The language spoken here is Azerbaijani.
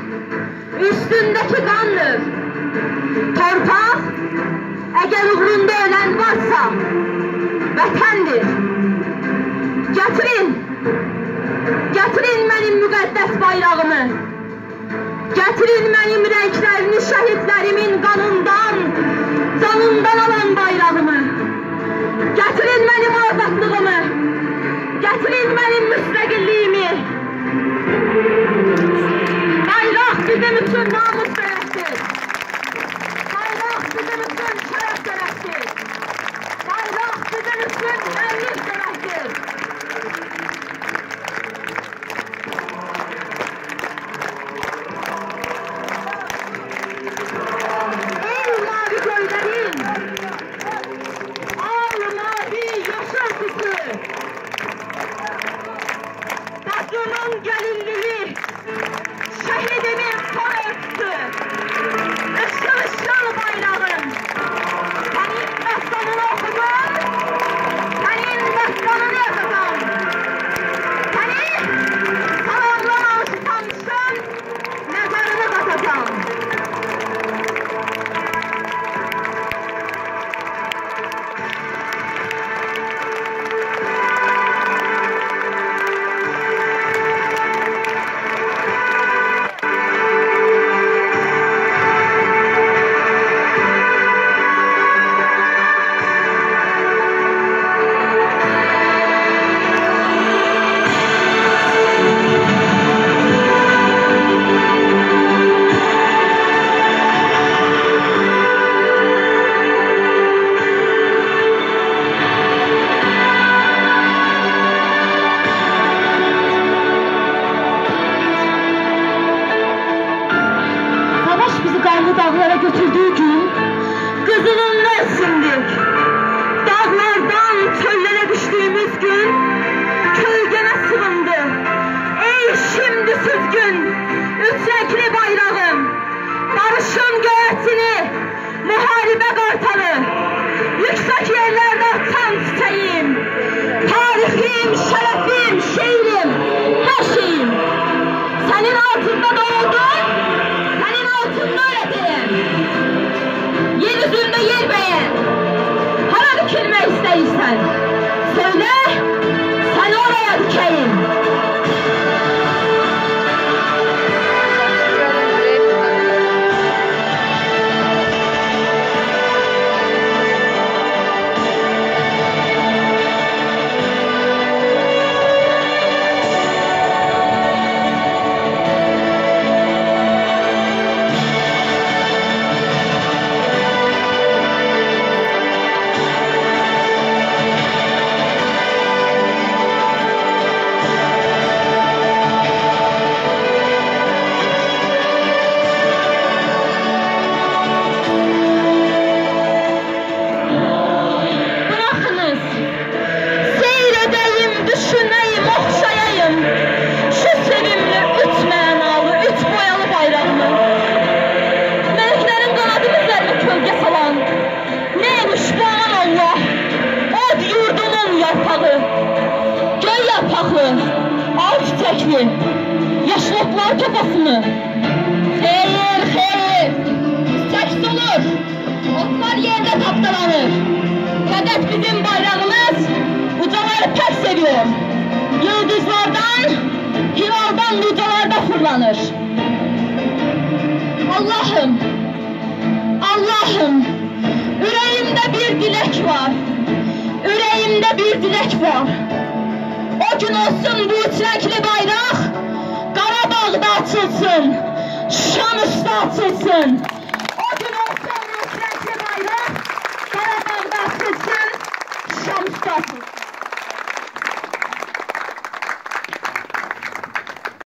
üstündeki kandır. Torpaq, əgər uğrunda ölən varsa, vətəndir. Gətirin mənim müqəddəs bayrağımı. Gətirin mənim rənglərini şəhidlərimin qanından, canından alan bayrağımı. Gətirin mənim azadlığımı. Gətirin mənim müstəqilliyimi. Bayraq bizim üçün namus tərəfdir. Bayraq bizim üçün şərəf tərəfdir. Bayraq bizim üçün mənlik tərəfdir. Ey mavi göylərin, al mavi yaşantısı, Bacımın gəlinliyi, şəhidimin son örtüsü, ışıl bayrağın, sənin dastanını oxudum, sənin dastanını yazacam, səni salamlamamış tanışın, nəzarını qatacam. Dağlara götürdüğü gün kızılınla esindik. Dağlardan çöllere düştüğümüz gün kölgene sığındı. Ey şimdi süzgün, üç renkli bayrağım, barışın göğetini, muharibe kartalı, yüksek yerlerde atan çiçeğim, tarihim, şerefim, şeirim, her şeyim. Senin altında doğdum, senin altında öğretirim. Yeryüzünde yer beğen, hara dikilmek isteyirsen, söyle, seni oraya dikeyim. Yaşlıklar kafasını. Hayır, seks olur. Otlar yerde taptalanır. Fakat bizim bayrağımız ucaları pek seviyor. Yıldızlardan, hilaldan ucalarda fırlanır. Allah'ım, yüreğimde bir dilek var. Yüreğimde bir dilek var. O gün olsun bu üç renkli bayrak Qarabağda açılsın, Şam üstü açılsın. O gün olsun bu üç renkli bayrak Qarabağda açılsın, Şam üstü açılsın.